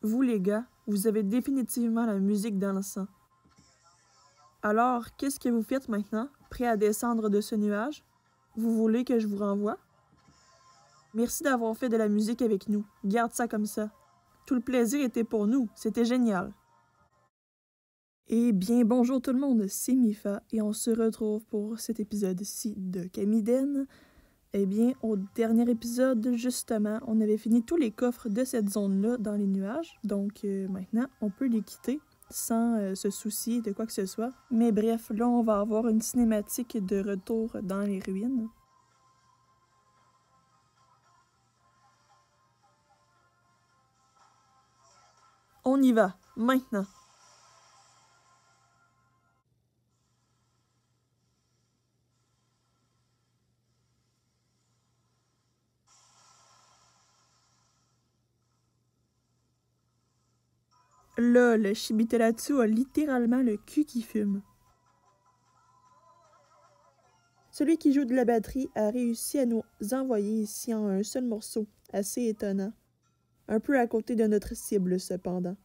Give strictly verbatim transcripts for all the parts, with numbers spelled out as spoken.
Vous les gars, vous avez définitivement la musique dans le sang. Alors, qu'est-ce que vous faites maintenant, prêt à descendre de ce nuage? Vous voulez que je vous renvoie? Merci d'avoir fait de la musique avec nous. Garde ça comme ça. Tout le plaisir était pour nous. C'était génial. Eh bien, bonjour tout le monde, c'est Mifa et on se retrouve pour cet épisode-ci de Kamiden. Eh bien, au dernier épisode, justement, on avait fini tous les coffres de cette zone-là dans les nuages. Donc euh, maintenant, on peut les quitter sans euh, se soucier de quoi que ce soit. Mais bref, là, on va avoir une cinématique de retour dans les ruines. On y va, maintenant. Là, le Shibiteratsu a littéralement le cul qui fume. Celui qui joue de la batterie a réussi à nous envoyer ici en un seul morceau, assez étonnant. Un peu à côté de notre cible, cependant.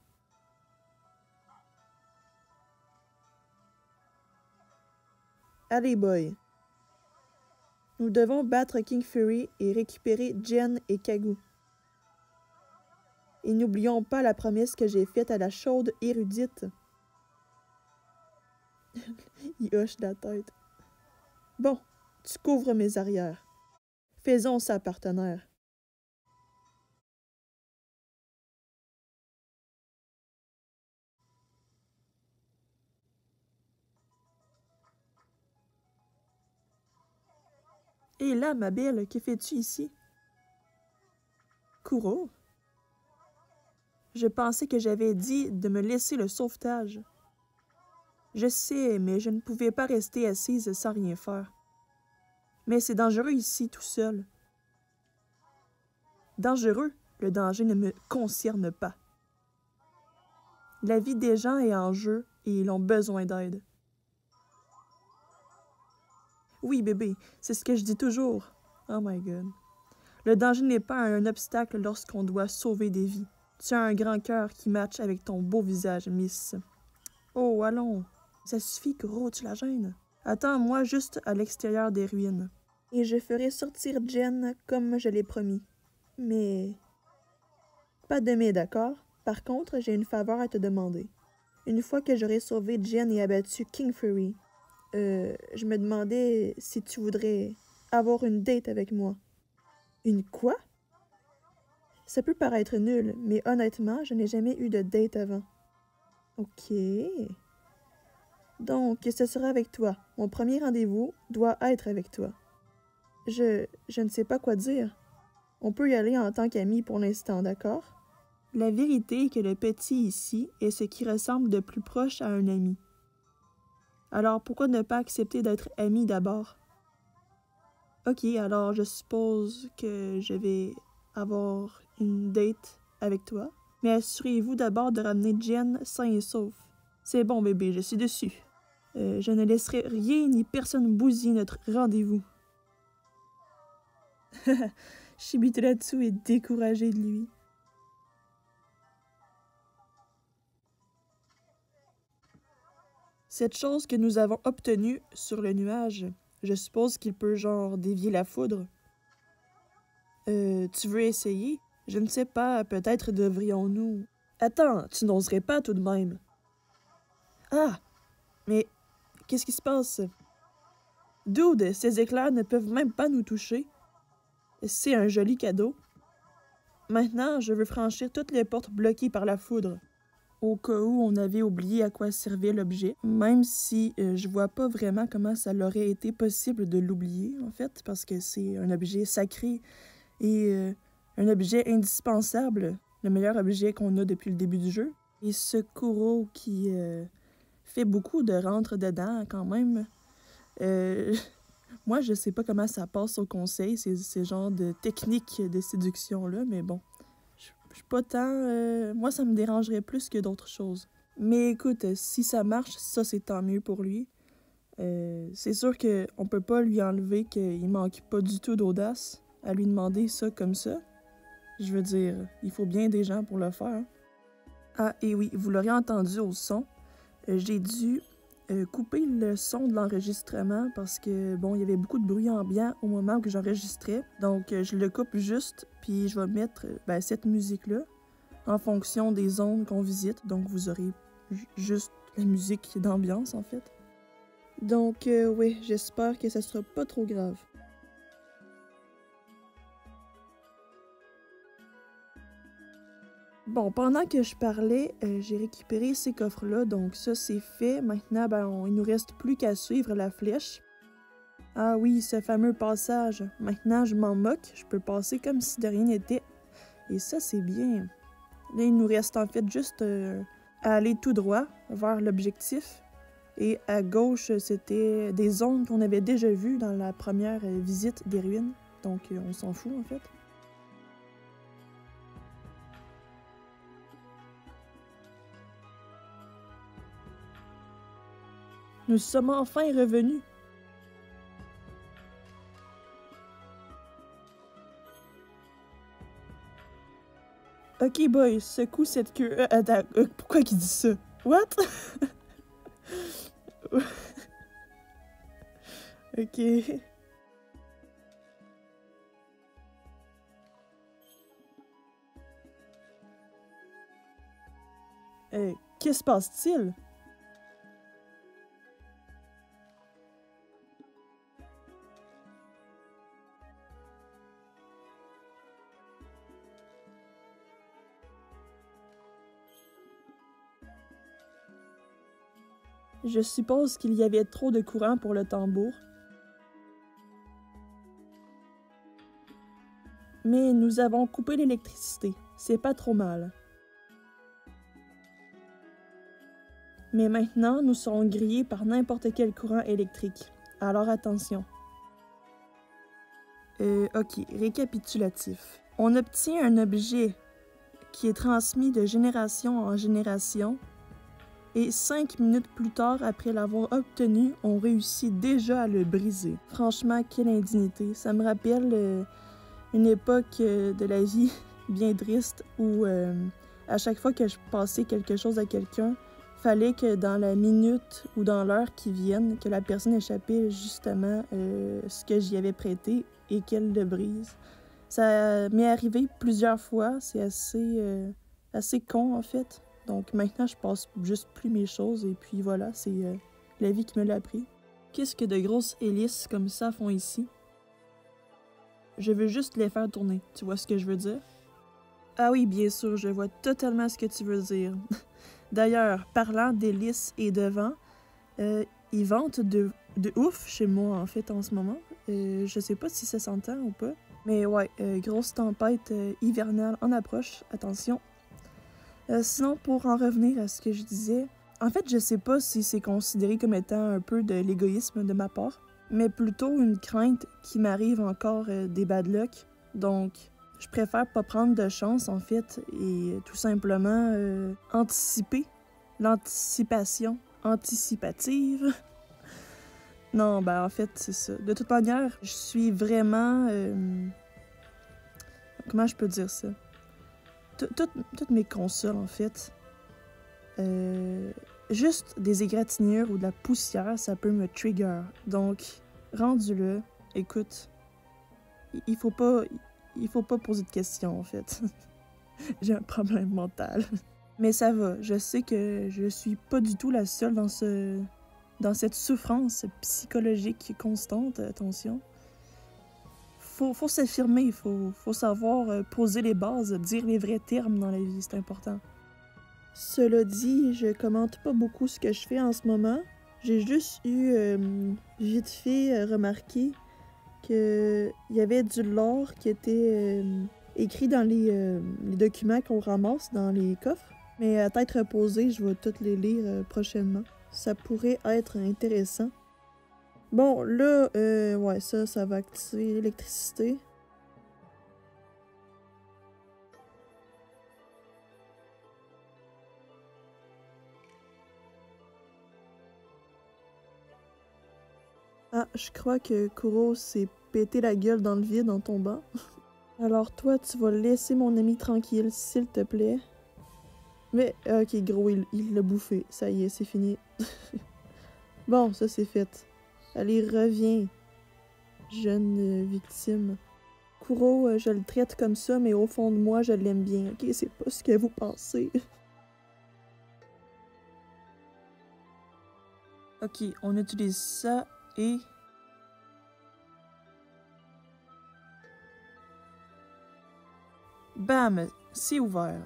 Allez, boy. Nous devons battre King Fury et récupérer Jen et Kagu. Et n'oublions pas la promesse que j'ai faite à la chaude érudite. Il hoche la tête. Bon, tu couvres mes arrières. Faisons ça, partenaire. Et là, ma belle, que fais-tu ici? Kuro? Je pensais que j'avais dit de me laisser le sauvetage. Je sais, mais je ne pouvais pas rester assise sans rien faire. Mais c'est dangereux ici, tout seul. Dangereux? Le danger ne me concerne pas. La vie des gens est en jeu et ils ont besoin d'aide. Oui, bébé, c'est ce que je dis toujours. Oh my God. Le danger n'est pas un obstacle lorsqu'on doit sauver des vies. Tu as un grand cœur qui matche avec ton beau visage, Miss. Oh, allons. Ça suffit, Kuro, tu la gênes. Attends-moi juste à l'extérieur des ruines. Et je ferai sortir Jen comme je l'ai promis. Mais... pas de mais, d'accord? Par contre, j'ai une faveur à te demander. Une fois que j'aurai sauvé Jen et abattu King Fury, euh, je me demandais si tu voudrais avoir une date avec moi. Une quoi? Ça peut paraître nul, mais honnêtement, je n'ai jamais eu de date avant. Ok. Donc, ce sera avec toi. Mon premier rendez-vous doit être avec toi. Je... je ne sais pas quoi dire. On peut y aller en tant qu'amis pour l'instant, d'accord? La vérité est que le petit ici est ce qui ressemble de plus proche à un ami. Alors pourquoi ne pas accepter d'être ami d'abord? Ok, alors je suppose que je vais avoir une date avec toi, mais assurez-vous d'abord de ramener Jen sain et sauf. C'est bon bébé, je suis dessus. Euh, je ne laisserai rien ni personne bousiller notre rendez-vous. Shibiteratsu est découragé de lui. Cette chose que nous avons obtenue sur le nuage, je suppose qu'il peut genre dévier la foudre. Euh, tu veux essayer? Je ne sais pas, peut-être devrions-nous... Attends, tu n'oserais pas tout de même. Ah! Mais qu'est-ce qui se passe? Dude, ces éclairs ne peuvent même pas nous toucher. C'est un joli cadeau. Maintenant, je veux franchir toutes les portes bloquées par la foudre. Au cas où on avait oublié à quoi servait l'objet, même si euh, je vois pas vraiment comment ça leur aurait été possible de l'oublier, en fait, parce que c'est un objet sacré et euh, un objet indispensable, le meilleur objet qu'on a depuis le début du jeu. Et ce Kuro qui euh, fait beaucoup de rentre dedans quand même. Euh, moi, je sais pas comment ça passe au conseil, ces, ces genres de techniques de séduction-là, mais bon. Je suis pas tant... Euh, moi, ça me dérangerait plus que d'autres choses. Mais écoute, si ça marche, ça, c'est tant mieux pour lui. Euh, c'est sûr qu'on peut pas lui enlever qu'il manque pas du tout d'audace à lui demander ça comme ça. Je veux dire, il faut bien des gens pour le faire. Ah, et oui, vous l'aurez entendu au son, euh, j'ai dû euh, couper le son de l'enregistrement parce que, bon, il y avait beaucoup de bruit ambiant au moment où j'enregistrais. Donc, euh, je le coupe juste, puis je vais mettre euh, ben, cette musique-là en fonction des zones qu'on visite. Donc, vous aurez juste la musique d'ambiance, en fait. Donc, euh, oui, j'espère que ça sera pas trop grave. Bon, pendant que je parlais, euh, j'ai récupéré ces coffres-là, donc ça, c'est fait. Maintenant, ben, on, il nous reste plus qu'à suivre la flèche. Ah oui, ce fameux passage. Maintenant, je m'en moque, je peux passer comme si de rien n'était. Et ça, c'est bien. Là, il nous reste en fait juste euh, à aller tout droit vers l'objectif. Et à gauche, c'était des zones qu'on avait déjà vues dans la première euh, visite des ruines. Donc, euh, on s'en fout, en fait. Nous sommes enfin revenus. Ok, boy, secoue cette queue. Euh, attends, euh, pourquoi il dit ça? What? Ok. Euh, qu'est-ce se passe-t-il? Je suppose qu'il y avait trop de courant pour le tambour. Mais nous avons coupé l'électricité. C'est pas trop mal. Mais maintenant, nous serons grillés par n'importe quel courant électrique. Alors attention. Euh, ok, récapitulatif. On obtient un objet qui est transmis de génération en génération et cinq minutes plus tard, après l'avoir obtenu, on réussit déjà à le briser. Franchement, quelle indignité. Ça me rappelle euh, une époque euh, de la vie bien triste où euh, à chaque fois que je passais quelque chose à quelqu'un, fallait que dans la minute ou dans l'heure qui vienne, que la personne échappait justement euh, ce que j'y avais prêté et qu'elle le brise. Ça m'est arrivé plusieurs fois, c'est assez, euh, assez con en fait. Donc maintenant, je passe juste plus mes choses et puis voilà, c'est euh, la vie qui me l'a appris. Qu'est-ce que de grosses hélices comme ça font ici? Je veux juste les faire tourner, tu vois ce que je veux dire? Ah oui, bien sûr, je vois totalement ce que tu veux dire. D'ailleurs, parlant d'hélices et de vent, euh, ils ventent de, de ouf chez moi en fait en ce moment. Euh, je sais pas si ça s'entend ou pas. Mais ouais, euh, grosse tempête euh, hivernale en approche, attention. Euh, sinon, pour en revenir à ce que je disais, en fait, je sais pas si c'est considéré comme étant un peu de l'égoïsme de ma part, mais plutôt une crainte qui m'arrive encore euh, des bad luck. Donc, je préfère pas prendre de chance, en fait, et tout simplement euh, anticiper. L'anticipation anticipative. Non, ben en fait, c'est ça. De toute manière, je suis vraiment... Euh... Comment je peux dire ça? Toutes mes consoles, en fait, euh, juste des égratignures ou de la poussière, ça peut me trigger. Donc, rendu là, écoute, il faut pas, il faut pas poser de questions, en fait. J'ai un problème mental. Mais ça va, je sais que je suis pas du tout la seule dans ce, dans cette souffrance psychologique constante, attention. Faut, faut s'affirmer, il faut, faut savoir euh, poser les bases, dire les vrais termes dans la vie, c'est important. Cela dit, je commente pas beaucoup ce que je fais en ce moment. J'ai juste eu euh, vite fait euh, remarqué qu'il y avait du lore qui était euh, écrit dans les, euh, les documents qu'on ramasse dans les coffres. Mais à tête reposée, je vais toutes les lire euh, prochainement. Ça pourrait être intéressant. Bon, là, euh, ouais, ça, ça va activer l'électricité. Ah, je crois que Kuro s'est pété la gueule dans le vide en tombant. Alors toi, tu vas laisser mon ami tranquille, s'il te plaît. Mais, ok, gros, il il l'a bouffé. Ça y est, c'est fini. Bon, ça, c'est fait. Allez, reviens, jeune euh, victime. Kuro, euh, je le traite comme ça, mais au fond de moi, je l'aime bien, ok? C'est pas ce que vous pensez. Ok, on utilise ça et... Bam! C'est ouvert.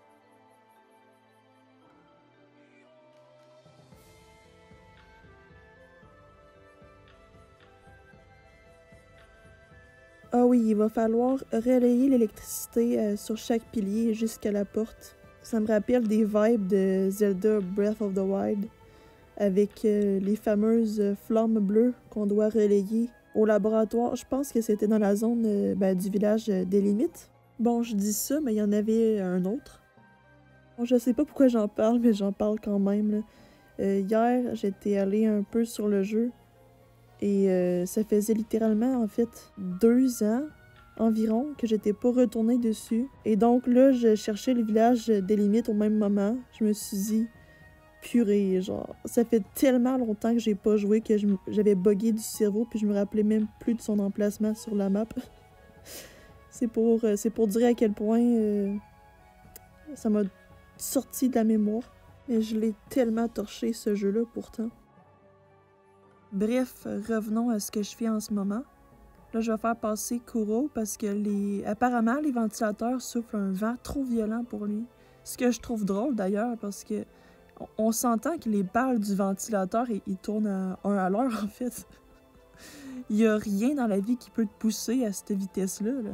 Ah oui, il va falloir relayer l'électricité euh, sur chaque pilier jusqu'à la porte. Ça me rappelle des vibes de Zelda Breath of the Wild, avec euh, les fameuses euh, flammes bleues qu'on doit relayer au laboratoire. Je pense que c'était dans la zone euh, ben, du village euh, des limites. Bon, je dis ça, mais il y en avait un autre. Bon, je sais pas pourquoi j'en parle, mais j'en parle quand même, là. Euh, hier, j'étais allée un peu sur le jeu et euh, ça faisait littéralement, en fait, deux ans environ que j'étais pas retournée dessus. Et donc là, je cherchais le village des limites au même moment. Je me suis dit, purée, genre, ça fait tellement longtemps que j'ai pas joué que j'avais buggé du cerveau puis je me rappelais même plus de son emplacement sur la map. C'est pour, euh, c'est pour dire à quel point euh, ça m'a sorti de la mémoire. Mais je l'ai tellement torché, ce jeu-là, pourtant. Bref, revenons à ce que je fais en ce moment. Là, je vais faire passer Kuro parce que les... apparemment, les ventilateurs soufflent un vent trop violent pour lui. Ce que je trouve drôle, d'ailleurs, parce que on s'entend que les balles du ventilateur, ils tournent à un à l'heure, en fait. Il n'y a rien dans la vie qui peut te pousser à cette vitesse-là, là.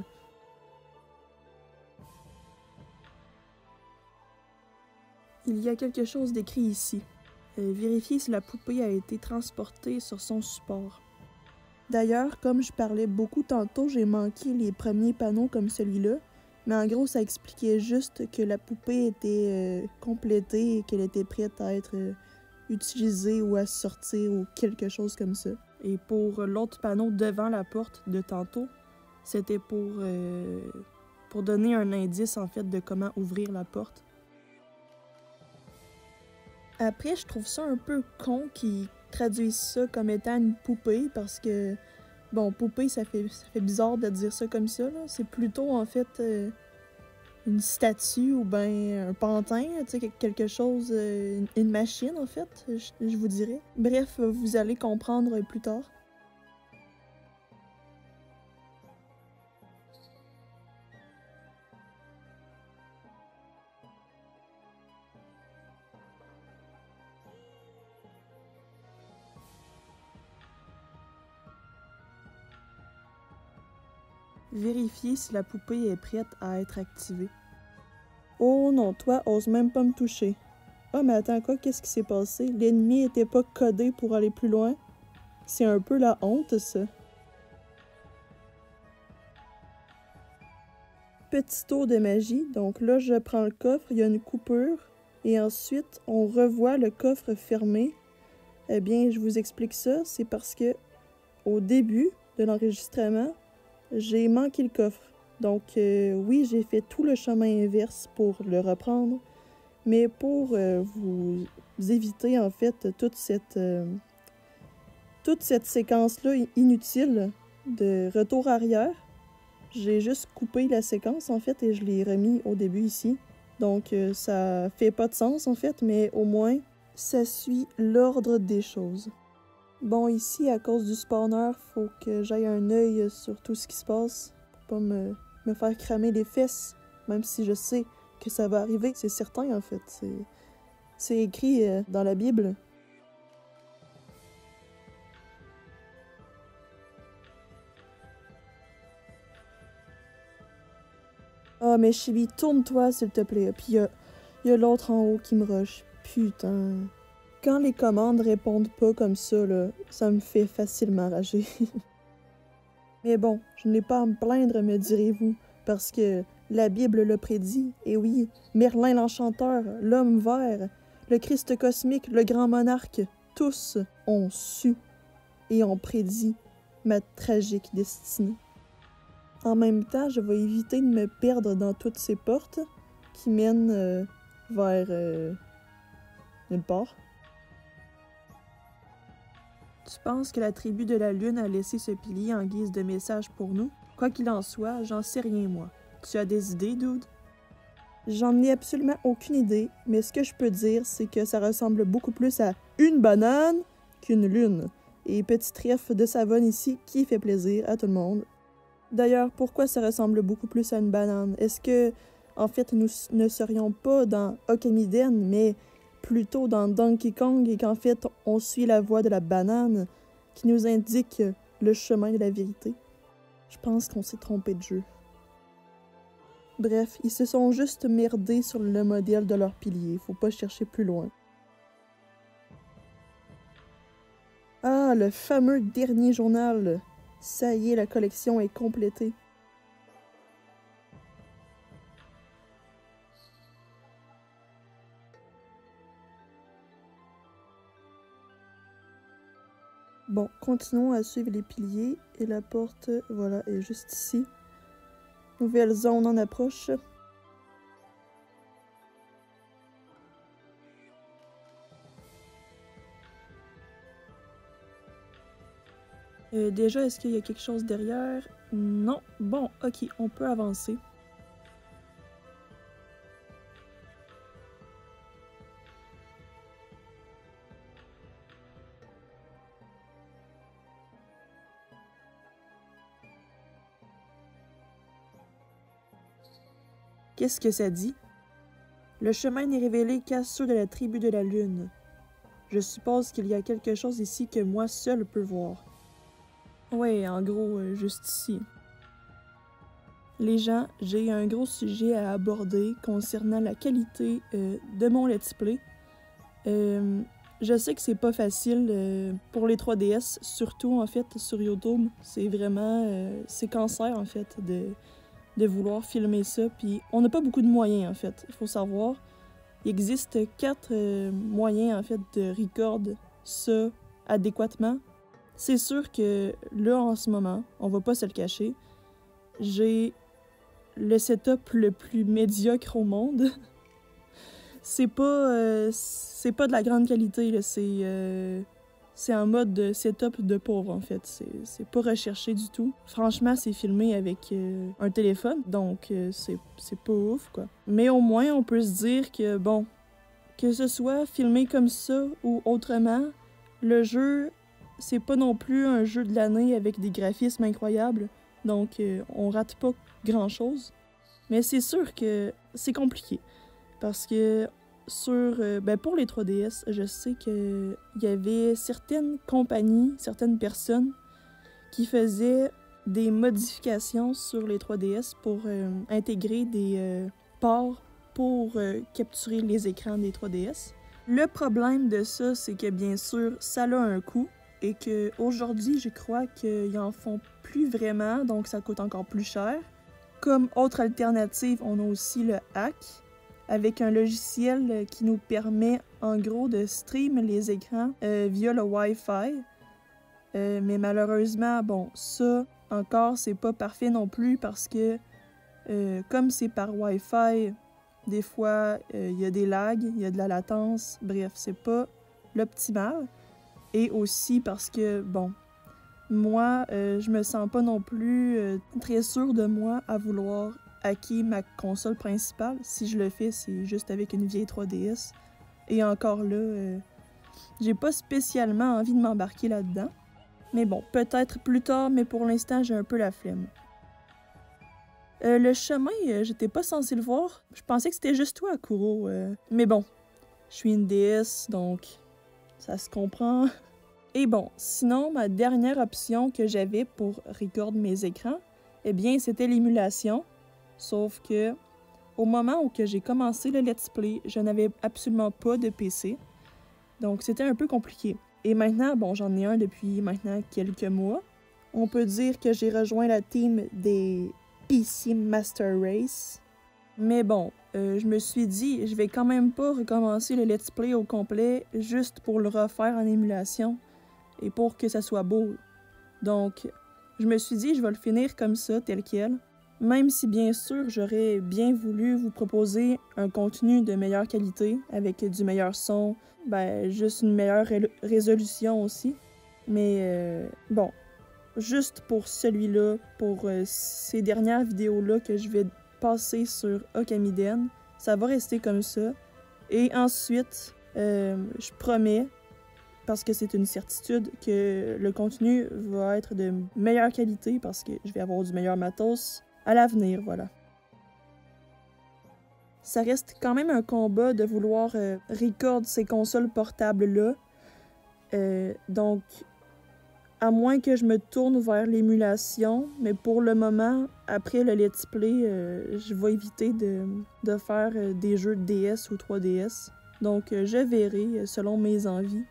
Il y a quelque chose d'écrit ici. Euh, vérifiez si la poupée a été transportée sur son support. D'ailleurs, comme je parlais beaucoup tantôt, j'ai manqué les premiers panneaux comme celui-là, mais en gros, ça expliquait juste que la poupée était euh, complétée et qu'elle était prête à être euh, utilisée ou à sortir ou quelque chose comme ça. Et pour l'autre panneau devant la porte de tantôt, c'était pour, euh, pour donner un indice en fait de comment ouvrir la porte. Après, je trouve ça un peu con qu'ils traduisent ça comme étant une poupée parce que, bon, poupée, ça fait, ça fait bizarre de dire ça comme ça, là. C'est plutôt, en fait, euh, une statue ou ben un pantin, tu sais, quelque chose, euh, une machine, en fait, je, je vous dirais. Bref, vous allez comprendre plus tard. Vérifier si la poupée est prête à être activée. Oh non, toi, ose même pas me toucher. Ah, mais attends, quoi, qu'est-ce qui s'est passé? L'ennemi était pas codé pour aller plus loin? C'est un peu la honte, ça. Petit tour de magie. Donc là, je prends le coffre, il y a une coupure. Et ensuite, on revoit le coffre fermé. Eh bien, je vous explique ça. C'est parce que au début de l'enregistrement, j'ai manqué le coffre. Donc, euh, oui, j'ai fait tout le chemin inverse pour le reprendre. Mais pour euh, vous éviter, en fait, toute cette, euh, toute cette séquence-là inutile de retour arrière, j'ai juste coupé la séquence, en fait, et je l'ai remis au début ici. Donc, euh, ça fait pas de sens, en fait, mais au moins, ça suit l'ordre des choses. Bon, ici, à cause du spawner, faut que j'aille un œil sur tout ce qui se passe pour pas me, me faire cramer les fesses, même si je sais que ça va arriver. C'est certain, en fait. C'est écrit euh, dans la Bible. Ah, mais Chibi, tourne-toi, s'il te plaît. Puis il y a, y a l'autre en haut qui me rush. Putain. Quand les commandes répondent pas comme ça, là, ça me fait facilement rager. Mais bon, je n'ai pas à me plaindre, me direz-vous, parce que la Bible l'a prédit. Et oui, Merlin l'Enchanteur, l'Homme Vert, le Christ cosmique, le Grand Monarque, tous ont su et ont prédit ma tragique destinée. En même temps, je vais éviter de me perdre dans toutes ces portes qui mènent euh, vers euh, nulle part. Tu penses que la tribu de la Lune a laissé ce pilier en guise de message pour nous? Quoi qu'il en soit, j'en sais rien, moi. Tu as des idées, dude? J'en ai absolument aucune idée, mais ce que je peux dire, c'est que ça ressemble beaucoup plus à une banane qu'une lune. Et petit trèfle de savonne ici qui fait plaisir à tout le monde. D'ailleurs, pourquoi ça ressemble beaucoup plus à une banane? Est-ce que, en fait, nous ne serions pas dans Okamiden, mais plutôt dans Donkey Kong et qu'en fait, on suit la voie de la banane qui nous indique le chemin de la vérité? Je pense qu'on s'est trompé de jeu. Bref, ils se sont juste merdés sur le modèle de leur pilier. Faut pas chercher plus loin. Ah, le fameux dernier journal. Ça y est, la collection est complétée. Bon, continuons à suivre les piliers et la porte, voilà, est juste ici. Nouvelle zone en approche. Euh, déjà, est-ce qu'il y a quelque chose derrière? Non. Bon, ok, on peut avancer. Qu'est-ce que ça dit? Le chemin n'est révélé qu'à ceux de la tribu de la Lune. Je suppose qu'il y a quelque chose ici que moi seul peux voir. Ouais, en gros, euh, juste ici. Les gens, j'ai un gros sujet à aborder concernant la qualité euh, de mon let's play. Euh, je sais que c'est pas facile euh, pour les trois D S, surtout en fait sur YouTube. C'est vraiment... Euh, c'est cancer en fait de, de vouloir filmer ça. Puis on n'a pas beaucoup de moyens en fait, il faut savoir. Il existe quatre euh, moyens en fait de record ça adéquatement. C'est sûr que là en ce moment, on va pas se le cacher, j'ai le setup le plus médiocre au monde. C'est pas euh, c'est pas de la grande qualité là, c'est euh, c'est en mode de setup de pauvre en fait, c'est c'est pas recherché du tout. Franchement, c'est filmé avec euh, un téléphone, donc euh, c'est c'est pas ouf quoi. Mais au moins on peut se dire que bon, que ce soit filmé comme ça ou autrement, le jeu c'est pas non plus un jeu de l'année avec des graphismes incroyables, donc euh, on rate pas grand-chose. Mais c'est sûr que c'est compliqué, parce que sur, euh, ben pour les trois D S, je sais qu'il y avait certaines compagnies, certaines personnes qui faisaient des modifications sur les trois D S pour euh, intégrer des euh, ports pour euh, capturer les écrans des trois D S. Le problème de ça, c'est que bien sûr, ça a un coût, et qu'aujourd'hui, je crois qu'ils en font plus vraiment, donc ça coûte encore plus cher. Comme autre alternative, on a aussi le hack, avec un logiciel qui nous permet en gros de stream les écrans euh, via le Wi-Fi. Euh, mais malheureusement, bon, ça encore, c'est pas parfait non plus parce que euh, comme c'est par Wi-Fi, des fois, il euh, y a des lags, il y a de la latence, bref, c'est pas l'optimal. Et aussi parce que, bon, moi, euh, je me sens pas non plus euh, très sûre de moi à vouloir hacker ma console principale. Si je le fais, c'est juste avec une vieille trois D S. Et encore là, euh, j'ai pas spécialement envie de m'embarquer là-dedans. Mais bon, peut-être plus tard, mais pour l'instant, j'ai un peu la flemme. Euh, le chemin, euh, j'étais pas censée le voir. Je pensais que c'était juste toi, Kuro. Euh... Mais bon, je suis une D S, donc ça se comprend. Et bon, sinon, ma dernière option que j'avais pour record mes écrans, eh bien, c'était l'émulation. Sauf que, au moment où j'ai commencé le let's play, je n'avais absolument pas de P C. Donc, c'était un peu compliqué. Et maintenant, bon, j'en ai un depuis maintenant quelques mois. On peut dire que j'ai rejoint la team des P C Master Race. Mais bon, euh, je me suis dit, je vais quand même pas recommencer le let's play au complet juste pour le refaire en émulation et pour que ça soit beau. Donc, je me suis dit, je vais le finir comme ça, tel quel. Même si bien sûr j'aurais bien voulu vous proposer un contenu de meilleure qualité, avec du meilleur son, ben juste une meilleure ré résolution aussi. Mais euh, bon, juste pour celui-là, pour euh, ces dernières vidéos-là que je vais passer sur Okamiden, ça va rester comme ça. Et ensuite, euh, je promets, parce que c'est une certitude, que le contenu va être de meilleure qualité parce que je vais avoir du meilleur matos à l'avenir, voilà. Ça reste quand même un combat de vouloir euh, record ces consoles portables-là. Euh, donc, à moins que je me tourne vers l'émulation, mais pour le moment, après le let's play, euh, je vais éviter de, de faire euh, des jeux de D S ou trois D S. Donc, euh, je verrai euh, selon mes envies.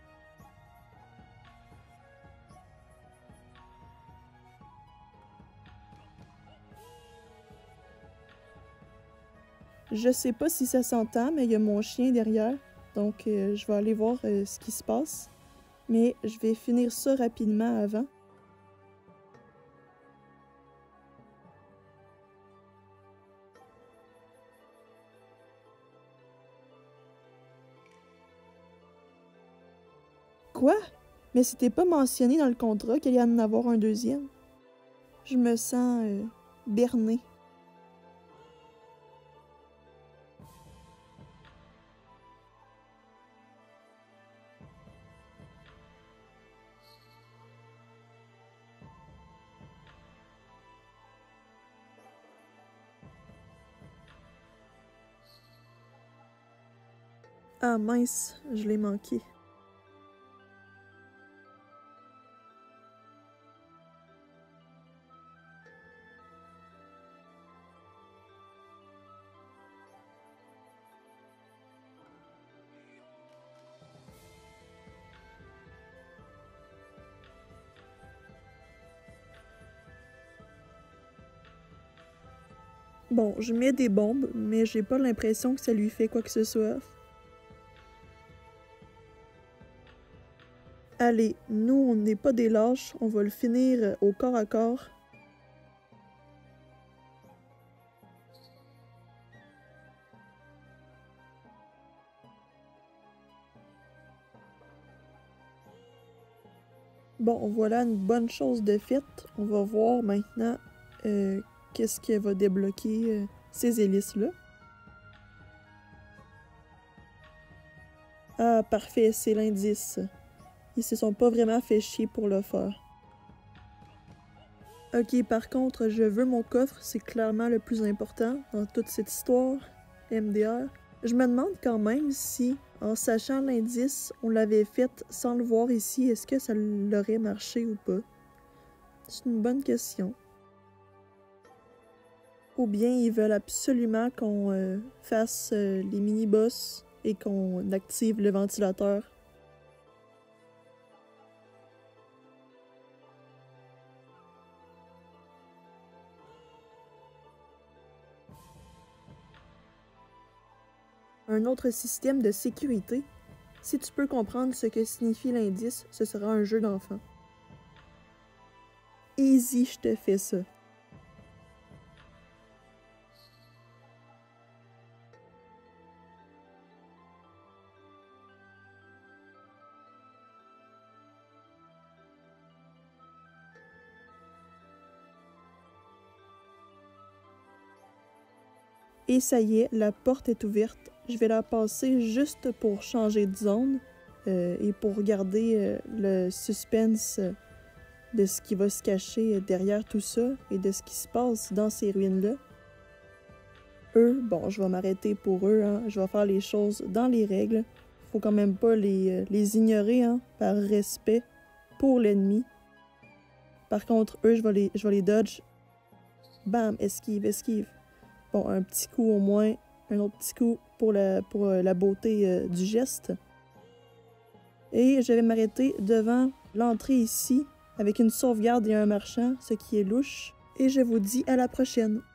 Je sais pas si ça s'entend, mais il y a mon chien derrière, donc euh, je vais aller voir euh, ce qui se passe. Mais je vais finir ça rapidement avant. Quoi? Mais c'était pas mentionné dans le contrat qu'il y allait en avoir un deuxième. Je me sens euh, bernée. Ah mince, je l'ai manqué. Bon, je mets des bombes, mais j'ai pas l'impression que ça lui fait quoi que ce soit. Allez, nous, on n'est pas des lâches, on va le finir au corps à corps. Bon, voilà une bonne chose de faite. On va voir maintenant euh, qu'est-ce qui va débloquer euh, ces hélices-là. Ah, parfait, c'est l'indice. Ils se sont pas vraiment fait chier pour le faire. Ok, par contre, je veux mon coffre, c'est clairement le plus important dans toute cette histoire, M D R. Je me demande quand même si, en sachant l'indice, on l'avait fait sans le voir ici, est-ce que ça l'aurait marché ou pas? C'est une bonne question. Ou bien ils veulent absolument qu'on euh, fasse euh, les mini-boss et qu'on active le ventilateur. Un autre système de sécurité. Si tu peux comprendre ce que signifie l'indice, ce sera un jeu d'enfant. Easy, je te fais ça. Et ça y est, la porte est ouverte. Je vais la passer juste pour changer de zone euh, et pour garder euh, le suspense de ce qui va se cacher derrière tout ça et de ce qui se passe dans ces ruines-là. Eux, bon, je vais m'arrêter pour eux, hein. Je vais faire les choses dans les règles. Faut quand même pas les, les ignorer, hein, par respect pour l'ennemi. Par contre, eux, je vais les, je vais les dodge. Bam, esquive, esquive. Bon, un petit coup au moins, un autre petit coup pour la, pour la beauté euh, du geste. Et je vais m'arrêter devant l'entrée ici, avec une sauvegarde et un marchand, ce qui est louche. Et je vous dis à la prochaine.